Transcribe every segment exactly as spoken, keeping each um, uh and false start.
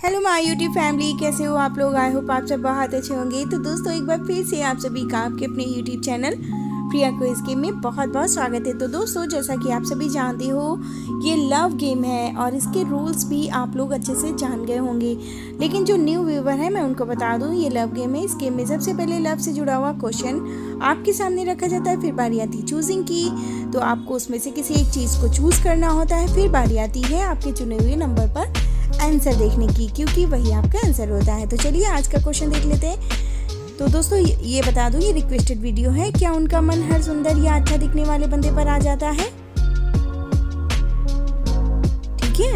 Hello my YouTube family, कैसे हो आप लोग। आई होप आप सब बहुत अच्छे होंगे। तो दोस्तों एक बार फिर से आप सभी का आपके अपने YouTube channel Priya quiz game में बहुत बहुत स्वागत है। तो दोस्तों जैसा कि आप सभी जानते हो ये लव गेम है और इसके रूल्स भी आप लोग अच्छे से जान गए होंगे, लेकिन जो न्यू व्यूवर है मैं उनको बता दूं ये लव गेम है। इस गेम में सबसे पहले लव से जुड़ा हुआ क्वेश्चन आपके सामने रखा जाता है, फिर बारी आती है चूजिंग की, तो आपको उसमें से किसी एक चीज़ को चूज़ करना होता है। फिर बारी आती है आपके चुने हुए नंबर पर आंसर देखने की, क्योंकि वही आपका आंसर होता है। तो चलिए आज का क्वेश्चन देख लेते हैं। तो दोस्तों ये बता दूं ये रिक्वेस्टेड वीडियो है। क्या उनका मन हर सुंदर या अच्छा दिखने वाले बंदे पर आ जाता है? ठीक है,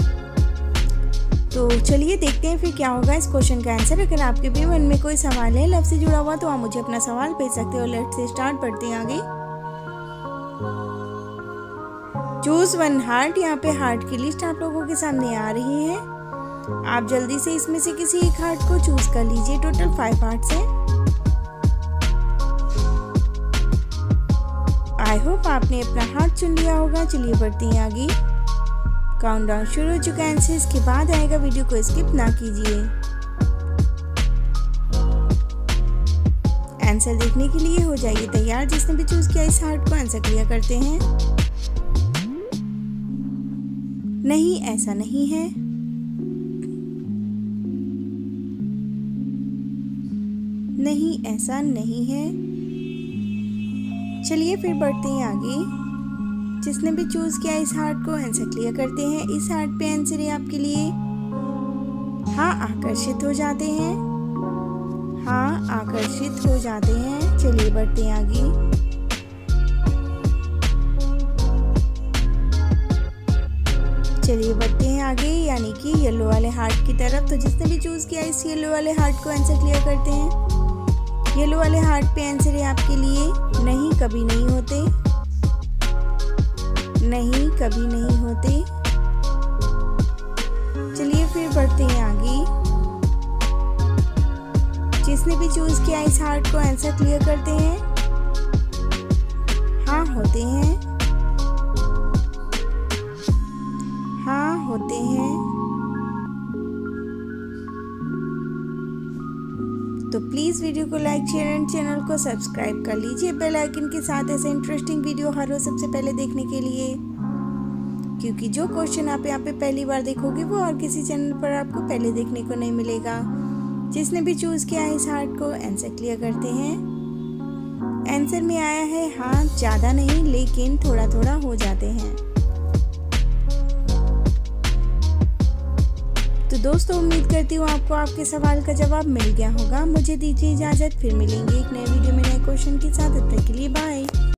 तो चलिए देखते हैं फिर क्या होगा इस क्वेश्चन का आंसर। अगर आपके भी मन में कोई सवाल है लव से जुड़ा हुआ तो आप मुझे अपना सवाल भेज सकते हो। लेट्स से स्टार्ट पढ़ते हैं आगे। चूज वन हार्ट, यहाँ पे हार्ट की लिस्ट आप लोगों के सामने आ रही है। आप जल्दी से इसमें से किसी एक हार्ट को चूज कर लीजिए। टोटल फाइव हार्ट्स हैं। आई होप आपने अपना हार्ट चुन लिया होगा। चलिए बढ़ते हैं आगे। काउंटडाउन शुरू हो चुका है। आंसर इसके बाद आएगा, वीडियो को स्किप ना कीजिए। आंसर देखने के लिए हो जाइए तैयार। जिसने भी चूज किया इस हार्ट को आंसर क्लियर करते हैं। नहीं, ऐसा नहीं है। नहीं, ऐसा नहीं है। चलिए फिर बढ़ते हैं आगे। जिसने भी चूज किया इस हार्ट को आंसर क्लियर करते हैं। इस हार्ट पे आंसर है आपके लिए हाँ, आकर्षित हो जाते हैं। हाँ, आकर्षित हो जाते हैं। चलिए बढ़ते हैं आगे। चलिए बढ़ते हैं आगे, यानी कि येलो वाले हार्ट की तरफ। तो जिसने भी चूज किया इस येलो वाले हार्ट को आंसर क्लियर करते हैं। येलो वाले हार्ट पे आंसर है आपके लिए नहीं, कभी नहीं होते। नहीं, कभी नहीं होते। चलिए फिर बढ़ते हैं आगे। जिसने भी चूज किया इस हार्ट को आंसर क्लियर करते हैं। हाँ, होते हैं। हाँ, होते हैं। तो प्लीज वीडियो को लाइक शेयर एंड चैनल को सब्सक्राइब कर लीजिए बेल आइकन के साथ, ऐसे इंटरेस्टिंग वीडियो हर रोज सबसे पहले देखने के लिए। क्योंकि जो क्वेश्चन आप यहाँ पे पहली बार देखोगे वो और किसी चैनल पर आपको पहले देखने को नहीं मिलेगा। जिसने भी चूज किया इस हार्ट को आंसर क्लियर करते हैं। आंसर में आया है हाँ, ज्यादा नहीं लेकिन थोड़ा थोड़ा हो जाते हैं। तो दोस्तों उम्मीद करती हूँ आपको आपके सवाल का जवाब मिल गया होगा। मुझे दीजिए इजाजत, फिर मिलेंगे एक नए वीडियो में नए क्वेश्चन के साथ। तब तक के लिए बाय।